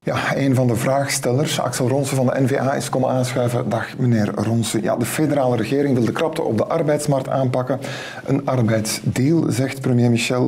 Ja, een van de vraagstellers, Axel Ronsen van de N-VA, is komen aanschuiven. Dag meneer Ronsen. Ja, de federale regering wil de krapte op de arbeidsmarkt aanpakken. Een arbeidsdeal, zegt premier Michel.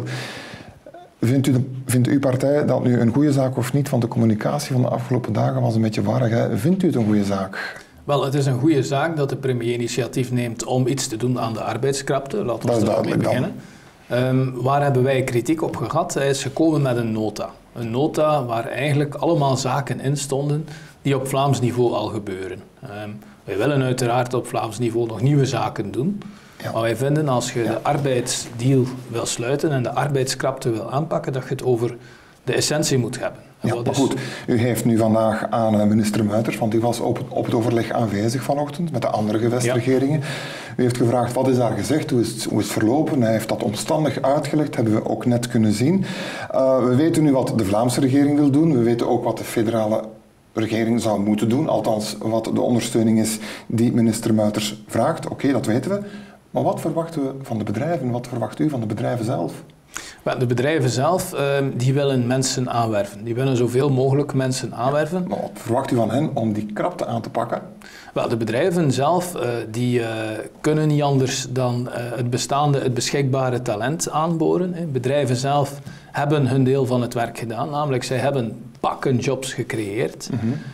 Vindt uw partij dat nu een goede zaak of niet? Want de communicatie van de afgelopen dagen was een beetje warrig. Hè? Vindt u het een goede zaak? Wel, het is een goede zaak dat de premier initiatief neemt om iets te doen aan de arbeidskrapte. Laten we daarmee beginnen. Waar hebben wij kritiek op gehad? Hij is gekomen met een nota. Een nota waar eigenlijk allemaal zaken in stonden die op Vlaams niveau al gebeuren. Wij willen uiteraard op Vlaams niveau nog nieuwe zaken doen. Ja. Maar wij vinden als je de arbeidsdeal wil sluiten en de arbeidskrapte wil aanpakken, dat je het over de essentie moet hebben. Ja, maar goed, u heeft nu vandaag aan minister Muiters, want u was op het overleg aanwezig vanochtend met de andere gewestregeringen. U heeft gevraagd wat is daar gezegd, hoe is het verlopen. Hij heeft dat omstandig uitgelegd, hebben we ook net kunnen zien. We weten nu wat de Vlaamse regering wil doen, we weten ook wat de federale regering zou moeten doen, althans wat de ondersteuning is die minister Muiters vraagt. Oké, dat weten we. Maar wat verwachten we van de bedrijven? Wat verwacht u van de bedrijven zelf? De bedrijven zelf die willen mensen aanwerven. Die willen zoveel mogelijk mensen aanwerven. Maar wat verwacht u van hen om die krapte aan te pakken? Wel, de bedrijven zelf die kunnen niet anders dan het beschikbare talent aanboren. Bedrijven zelf hebben hun deel van het werk gedaan. Namelijk, zij hebben pakken jobs gecreëerd.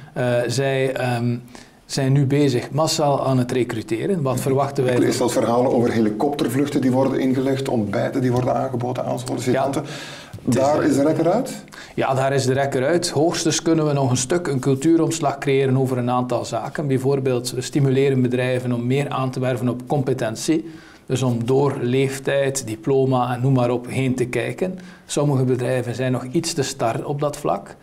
Zij zijn nu bezig massaal aan het recruteren. Wat verwachten wij? Ik lees dat verhalen over helikoptervluchten die worden ingelegd, ontbijten die worden aangeboden aan sollicitanten. Ja, daar is de rekker uit? Ja, daar is de rekker uit. Hoogstens kunnen we nog een cultuuromslag creëren over een aantal zaken. Bijvoorbeeld, we stimuleren bedrijven om meer aan te werven op competentie. Dus om door leeftijd, diploma en noem maar op heen te kijken. Sommige bedrijven zijn nog iets te star op dat vlak.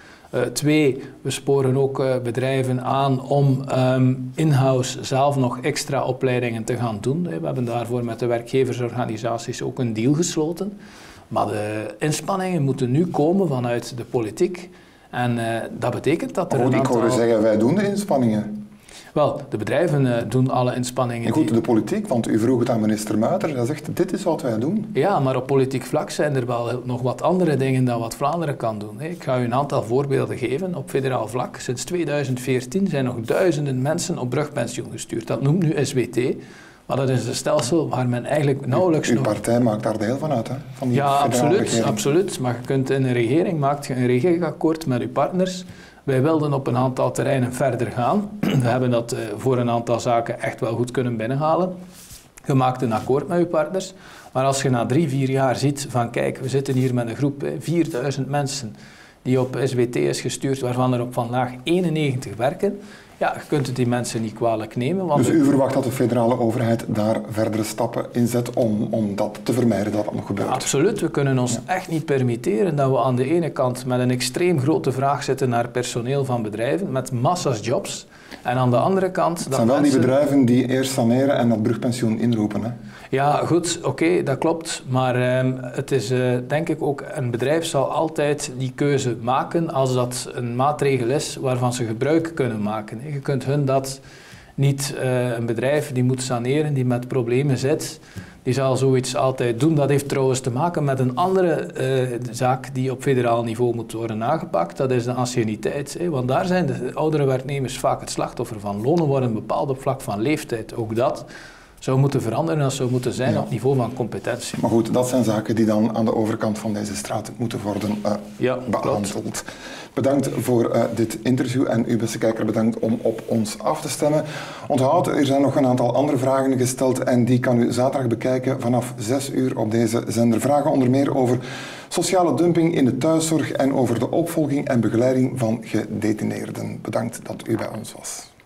2, we sporen ook bedrijven aan om in-house zelf nog extra opleidingen te gaan doen. We hebben daarvoor met de werkgeversorganisaties ook een deal gesloten. Maar de inspanningen moeten nu komen vanuit de politiek. En dat betekent dat er een aantal... Ik hoorde zeggen, wij doen de inspanningen. Wel, de bedrijven doen alle inspanningen. En goed, de politiek, want u vroeg het aan minister Muiters, hij zegt, dit is wat wij doen. Ja, maar op politiek vlak zijn er wel nog wat andere dingen dan wat Vlaanderen kan doen. Ik ga u een aantal voorbeelden geven op federaal vlak. Sinds 2014 zijn nog duizenden mensen op brugpensioen gestuurd. Dat noemt nu SWT. Maar dat is een stelsel waar men eigenlijk nauwelijks Uw partij maakt daar deel van uit, hè? Van die absoluut. Maar je kunt in een regering, maakt je een regeerakkoord met uw partners. Wij wilden op een aantal terreinen verder gaan. We hebben dat voor een aantal zaken echt wel goed kunnen binnenhalen. Je maakt een akkoord met je partners. Maar als je na 3-4 jaar ziet van kijk, we zitten hier met een groep 4000 mensen die op SWT is gestuurd, waarvan er op vandaag 91 werken. Ja, je kunt het die mensen niet kwalijk nemen. Want dus u verwacht dat de federale overheid daar verdere stappen in zet om dat te vermijden dat dat nog gebeurt? Ja, absoluut. We kunnen ons echt niet permitteren dat we aan de ene kant met een extreem grote vraag zitten naar personeel van bedrijven, met massa's jobs. En aan de andere kant... Het zijn wel die bedrijven die eerst saneren en dat brugpensioen inroepen, hè? Ja, goed, oké, dat klopt. Maar het is denk ik ook, een bedrijf zal altijd die keuze maken als dat een maatregel is waarvan ze gebruik kunnen maken. Je kunt hun dat niet, een bedrijf die moet saneren, die met problemen zit, die zal zoiets altijd doen. Dat heeft trouwens te maken met een andere zaak die op federaal niveau moet worden aangepakt. Dat is de anciëniteit. Want daar zijn de oudere werknemers vaak het slachtoffer van. Lonen worden bepaald op vlak van leeftijd. Ook dat zou moeten veranderen, dat zou moeten zijn op het niveau van competentie. Maar goed, dat zijn zaken die dan aan de overkant van deze straat moeten worden behandeld. Klopt. Bedankt voor dit interview en u, beste kijker, bedankt om op ons af te stemmen. Onthoud, er zijn nog een aantal andere vragen gesteld en die kan u zaterdag bekijken vanaf 6 uur op deze zender. Vragen onder meer over sociale dumping in de thuiszorg en over de opvolging en begeleiding van gedetineerden. Bedankt dat u bij ons was.